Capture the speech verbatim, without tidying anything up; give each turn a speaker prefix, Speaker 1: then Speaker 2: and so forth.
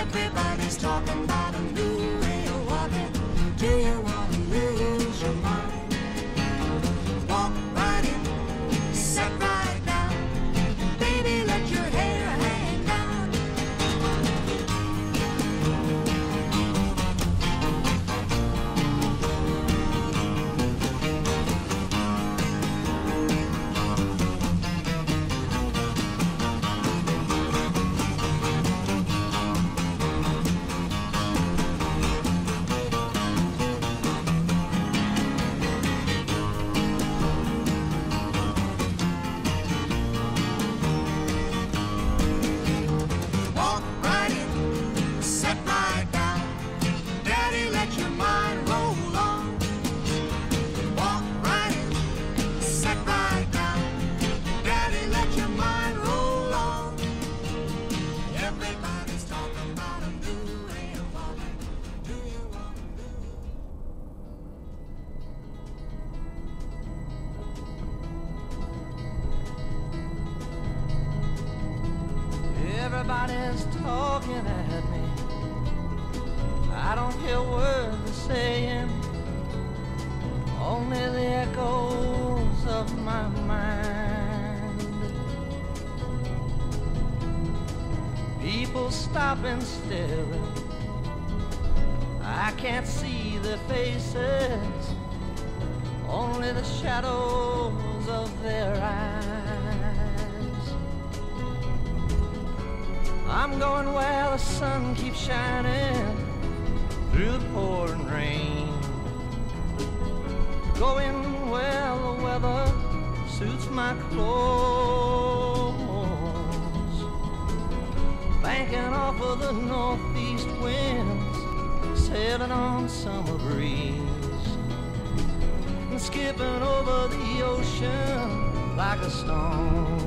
Speaker 1: Everybody's talking about a new way of walking. Do you want to lose your mind? Walk right in, sit right down. Baby, let your hair hang down. Walk right in, sit right down. Daddy, let your mind roll on. Walk right in, sit right down. Daddy, let your mind roll on. Everybody's talking about a new way of walking. Do you want to lose?
Speaker 2: Everybody's talking at me. I don't hear words they're saying, only the echoes of my mind. People stop and staring. I can't see their faces, only the shadows of their eyes. I'm going where the sun keeps shining through the pouring rain, going where the weather suits my clothes, banking off of the northeast winds, sailing on summer breeze, and skipping over the ocean like a stone.